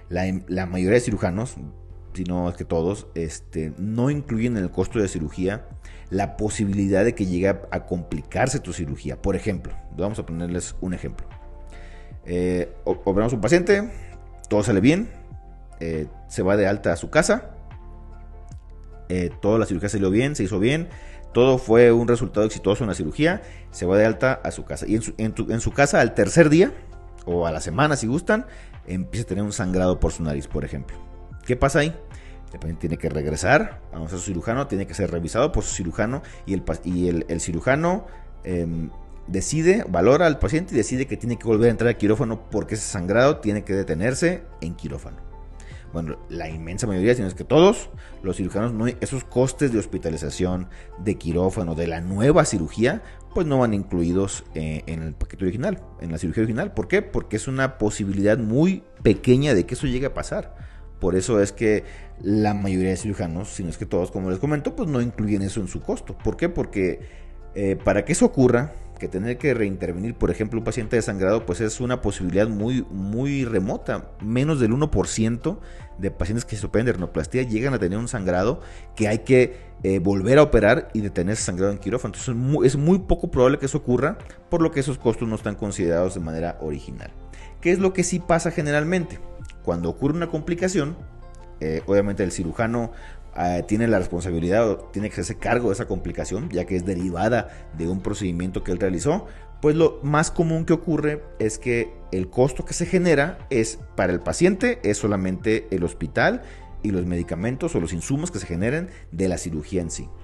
La mayoría de cirujanos, si no es que todos, no incluyen en el costo de cirugía la posibilidad de que llegue a complicarse tu cirugía. Por ejemplo, vamos a ponerles un ejemplo. Operamos un paciente, todo sale bien, se va de alta a su casa, toda la cirugía salió bien, se hizo bien, todo fue un resultado exitoso en la cirugía, se va de alta a su casa. Y en su casa, al tercer día, o a la semana si gustan, empieza a tener un sangrado por su nariz, por ejemplo. ¿Qué pasa ahí? El paciente tiene que regresar a su cirujano, tiene que ser revisado por su cirujano, y el cirujano valora al paciente y decide que tiene que volver a entrar al quirófano porque ese sangrado tiene que detenerse en quirófano. Bueno, la inmensa mayoría, si no es que todos, los cirujanos, esos costes de hospitalización, de quirófano, de la nueva cirugía, pues no van incluidos en el paquete original, en la cirugía original. ¿Por qué? Porque es una posibilidad muy pequeña de que eso llegue a pasar. Por eso es que la mayoría de cirujanos, si no es que todos, como les comento, pues no incluyen eso en su costo. ¿Por qué? Porque para que eso ocurra, que tener que reintervenir, por ejemplo, un paciente desangrado, pues es una posibilidad muy, muy remota. Menos del 1% de pacientes que se operen de rinoplastia llegan a tener un sangrado que hay que volver a operar y detener ese sangrado en quirófano. Entonces es muy poco probable que eso ocurra, por lo que esos costos no están considerados de manera original. ¿Qué es lo que sí pasa generalmente? Cuando ocurre una complicación, obviamente el cirujano tiene la responsabilidad o tiene que hacerse cargo de esa complicación, ya que es derivada de un procedimiento que él realizó. Pues lo más común que ocurre es que el costo que se genera para el paciente es solamente el hospital y los medicamentos o los insumos que se generen de la cirugía en sí.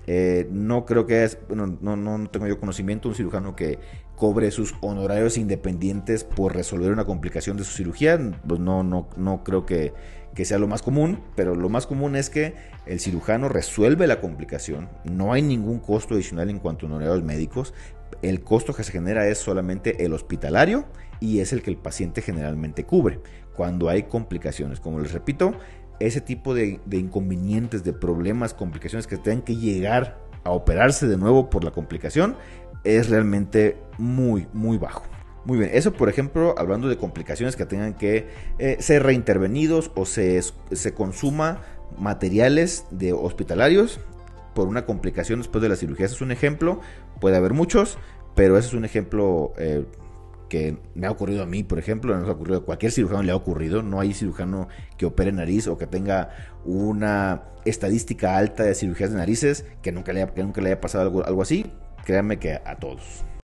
No creo que no tengo yo conocimiento de un cirujano que cobre sus honorarios independientes por resolver una complicación de su cirugía. Pues no creo que sea lo más común, pero lo más común es que el cirujano resuelve la complicación, no hay ningún costo adicional en cuanto a honorarios médicos, el costo que se genera es solamente el hospitalario y es el que el paciente generalmente cubre. Cuando hay complicaciones, como les repito, ese tipo de inconvenientes, de problemas, complicaciones que tengan que llegar a operarse de nuevo por la complicación, es realmente muy, muy bajo. Muy bien, eso por ejemplo, hablando de complicaciones que tengan que ser reintervenidos o se consuma materiales de hospitalarios por una complicación después de la cirugía. Ese es un ejemplo, puede haber muchos, pero ese es un ejemplo que me ha ocurrido a mí, por ejemplo, nos ha ocurrido a cualquier cirujano, le ha ocurrido. No hay cirujano que opere nariz o que tenga una estadística alta de cirugías de narices que nunca le haya pasado algo así. Créanme que a todos.